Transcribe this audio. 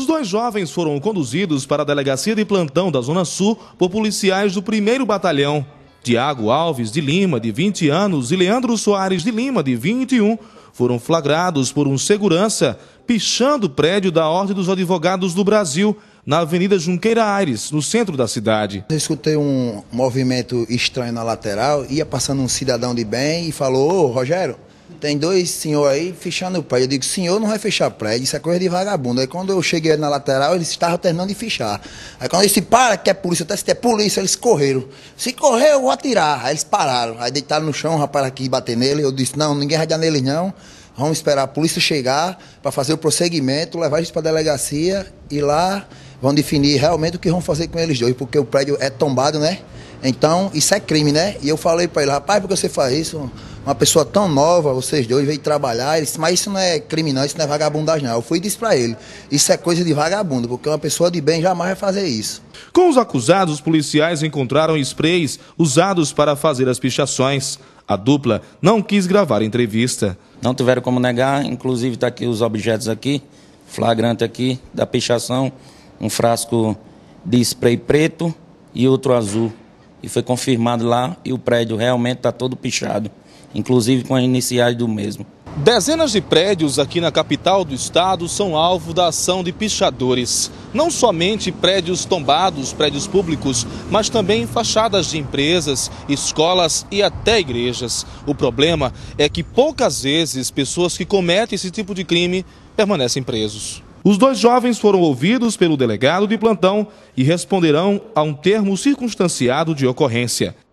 dois jovens foram conduzidos para a delegacia de plantão da Zona Sul por policiais do 1º Batalhão. Tiago Alves de Lima, de 20 anos, e Leandro Soares de Lima, de 21, foram flagrados por um segurança pichando o prédio da Ordem dos Advogados do Brasil, na Avenida Junqueira Aires, no centro da cidade. Eu escutei um movimento estranho na lateral, ia passando um cidadão de bem e falou: "Ô, Rogério, tem dois senhores aí fechando o prédio." Eu digo: "Senhor, não vai fechar prédio, isso é coisa de vagabundo." Aí quando eu cheguei na lateral, eles estavam terminando de fechar. Aí quando eu disse: "Para, que é polícia," eu até disse: "É polícia," eles correram. "Se correr, eu vou atirar." Aí eles pararam, aí deitaram no chão, o rapaz aqui bater nele. Eu disse: "Não, ninguém vai dar neles não. Vamos esperar a polícia chegar para fazer o prosseguimento, levar eles para a delegacia e lá vão definir realmente o que vão fazer com eles dois, porque o prédio é tombado, né? Então, isso é crime, né?" E eu falei para ele: "Rapaz, por que você faz isso? Uma pessoa tão nova, vocês dois, veio trabalhar." Ele disse: "Mas isso não é crime não, isso não é vagabundagem não." Eu fui e disse para ele: "Isso é coisa de vagabundo, porque uma pessoa de bem jamais vai fazer isso." Com os acusados, os policiais encontraram sprays usados para fazer as pichações. A dupla não quis gravar a entrevista. Não tiveram como negar, inclusive está aqui os objetos aqui, flagrante aqui da pichação, um frasco de spray preto e outro azul. E foi confirmado lá e o prédio realmente está todo pichado, inclusive com as iniciais do mesmo. Dezenas de prédios aqui na capital do estado são alvo da ação de pichadores. Não somente prédios tombados, prédios públicos, mas também fachadas de empresas, escolas e até igrejas. O problema é que poucas vezes pessoas que cometem esse tipo de crime permanecem presos. Os dois jovens foram ouvidos pelo delegado de plantão e responderão a um termo circunstanciado de ocorrência.